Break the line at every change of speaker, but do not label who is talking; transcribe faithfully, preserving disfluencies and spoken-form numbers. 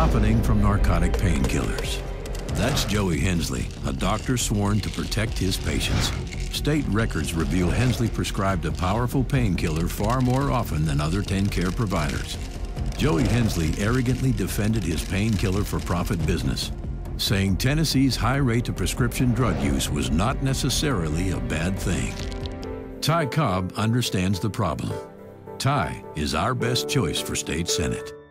profiting from narcotic painkillers. That's Joey Hensley, a doctor sworn to protect his patients. State records reveal Hensley prescribed a powerful painkiller far more often than other ten-care providers. Joey Hensley arrogantly defended his painkiller for profit business, saying Tennessee's high rate of prescription drug use was not necessarily a bad thing. Ty Cobb understands the problem. Ty is our best choice for state senate.